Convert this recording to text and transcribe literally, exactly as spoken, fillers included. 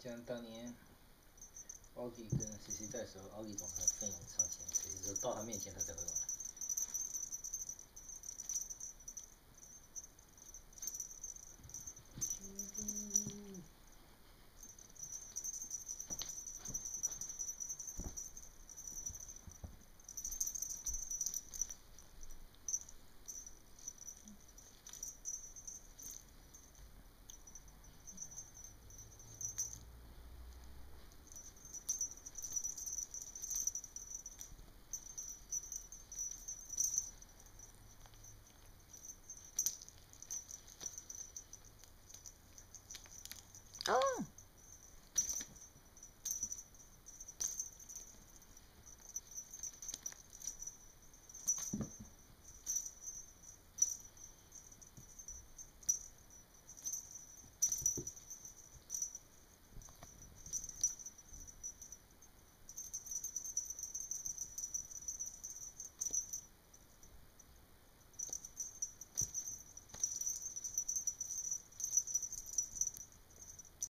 像当年奥迪跟 C C 在的时候，奥迪总是奋勇上前，C C 说到他面前他才会玩。